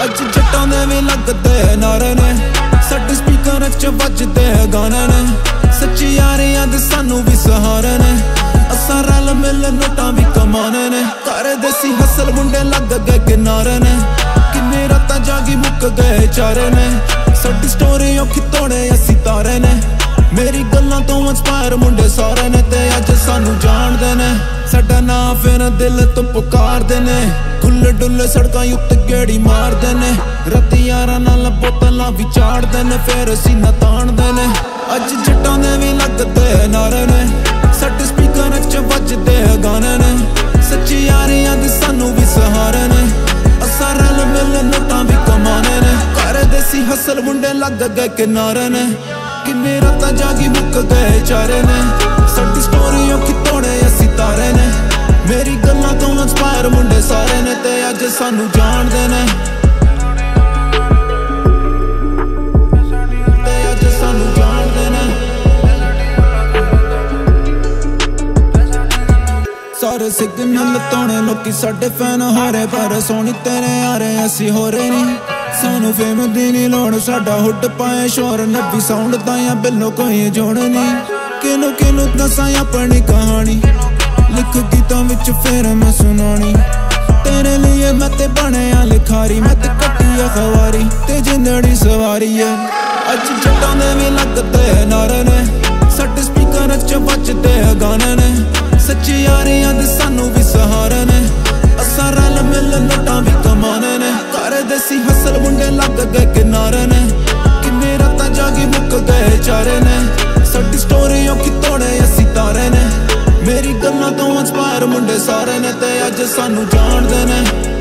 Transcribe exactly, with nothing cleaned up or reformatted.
अज जट्टां दे भी लगदे नारे ने, साडे स्पीकर च वजदे गाने ने। सच्ची यारियां दे सानू भी सहारे ने, असां रल मिल नोटां भी कमाने ने। घर देसी हसल मुंडे लग गए किनारे ने, किन्नी रातां जागी मुक गए चारे ने। साडी स्टोरी औखी तोड़े असी तारे ने, मेरी गल्लां तो इंस्पायर मुंडे सारे ने। ते अज सानू जाणदे ने, साडा नां फिर दिल तो पुकारदे ने। खुले डुले सड़कां उत्ते गेड़ी मारदे ने, राती यारां नाल बोतलां भी चाड़दे ने, फिर सीना ताणदे ने। अज जट्टां दे भी लगदे नारे ने, साडे स्पीकर च वजदे गाने ने। सच्ची यारियां दे सानू भी सहारे ने, असां रल मिल नोटां भी कमाने ने। घर देसी हसल मुंडे लग गए किनारे ने, किन्नी रातां जागी मुक गए चारे ने। साडी स्टोरी औखी तोड़े असी तारे ने, मेरी गल्लां तो इंस्पायर मुंडे सारे ने। ते अज सानू जाणदे ने, ते अज सानू जाणदे ने। सारे सिग्नल तोड़े लोकी साडे फैन हारे, पर सोनी तेरे यारे असी होरे नी। सानू फेम दी नी लोड़, साडा हुड पाए शोर। नब्बी साउंड ताया बिल्लो कोई जोड़ नी। किनू किनू दसां अपनी कहानी, लिख गीतां विच फिर मैं सुनानी। तेरे लिए मैं ते बनेया लिखारी, मैं ते कट्टी अखबारी ते जिंदड़ी सवारी है। अज जट्टां दे भी लगदे नारे ने, साडे स्पीकर च वजदे गाने ने। सच्ची यारियां दे सानू भी सहारे ने, असां रल मिल नोटां भी कमाने ने। घर देसी हसल मुंडे लग गए किनारे ने, किन्नी रातां जागी मुक गए चारे ने। साडी स्टोरी औखी तोड़े असी तारे ने, मेरी गल्लां तो इंस्पायर मुंडे सारे ने। ते अज सानू जाणदे ने।